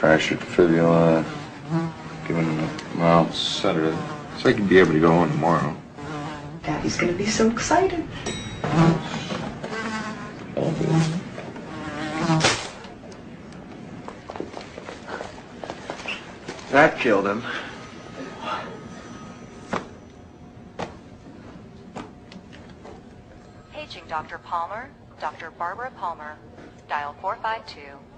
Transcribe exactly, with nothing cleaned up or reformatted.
fractured fibula, given him a mild sedative. So he could be able to go in tomorrow. Daddy's gonna be so excited. I'll be. That killed him. Paging Doctor Palmer, Doctor Barbara Palmer. Dial four five two.